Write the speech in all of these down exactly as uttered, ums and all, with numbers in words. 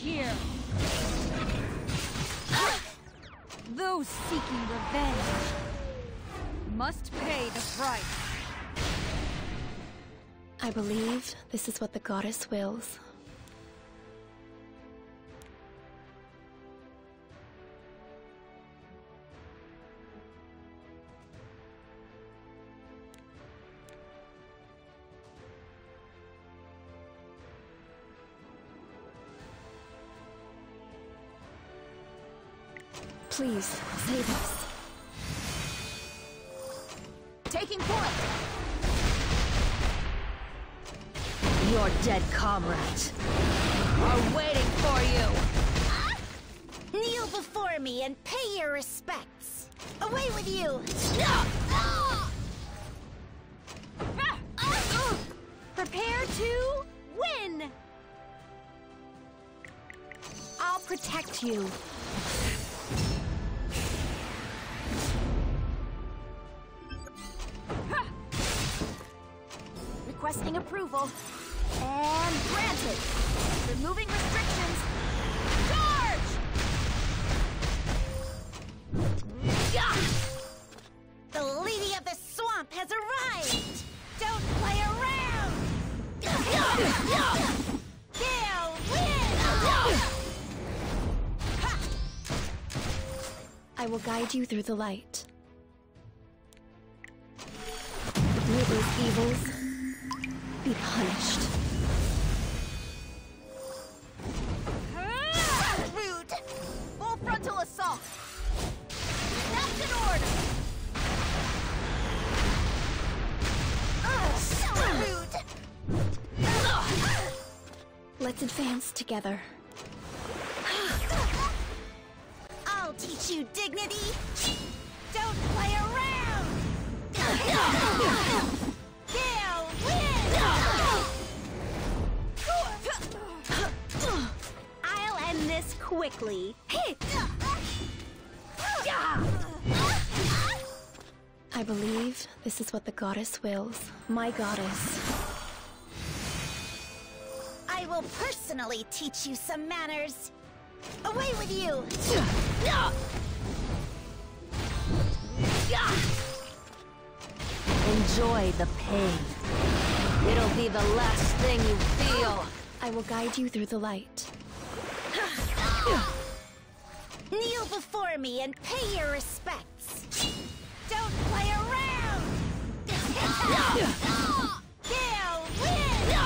here! Those seeking revenge must pay the price. I believe this is what the goddess wills. Please, save us. Taking point! Your dead comrades are waiting for you! Ah! Kneel before me and pay your respects! Away with you! Ah! Ah! Ah! Prepare to win! I'll protect you. Requesting approval. And granted. Removing restrictions. Charge! Gah! The Lady of the Swamp has arrived! Don't play around! They'll win! I will guide you through the light. May those evils be punished. Rude! Full frontal assault! That's an order! Oh, so rude! Let's advance together. I'll teach you dignity! Don't play around! They'll win! I'll end this quickly. I believe this is what the goddess wills. My goddess. I will personally teach you some manners. Away with you! Enjoy the pain. It'll be the last thing you feel. I will guide you through the light. Kneel before me and pay your respects. Don't play around! They'll win!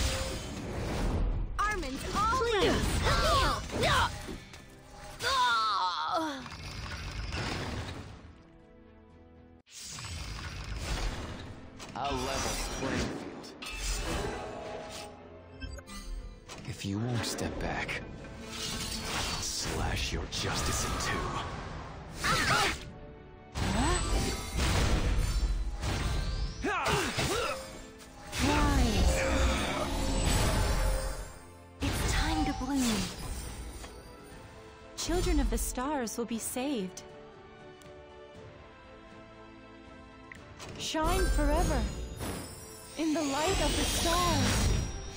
Armin's all right. Kneel! A level playing field. If you won't step back, I'll slash your justice in two. It's time to bloom. Children of the stars will be saved. Shine forever in the light of the stars.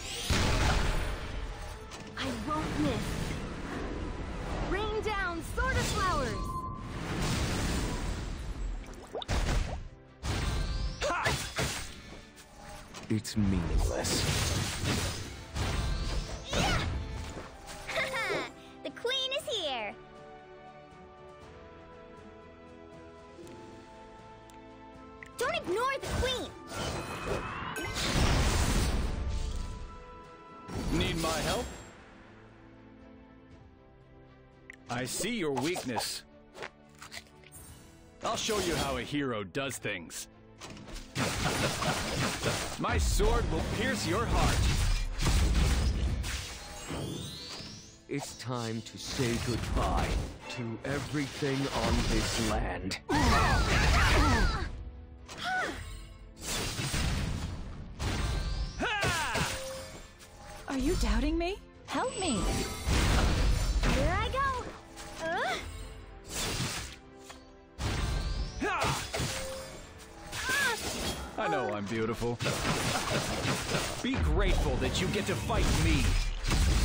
I won't miss. Rain down sword of flowers. It's meaningless. Yeah! The queen is here! Don't ignore the queen! Need my help? I see your weakness. I'll show you how a hero does things. My sword will pierce your heart. It's time to say goodbye to everything on this land. Are you doubting me? Help me. Here I go! Uh? I know I'm beautiful. Be grateful that you get to fight me.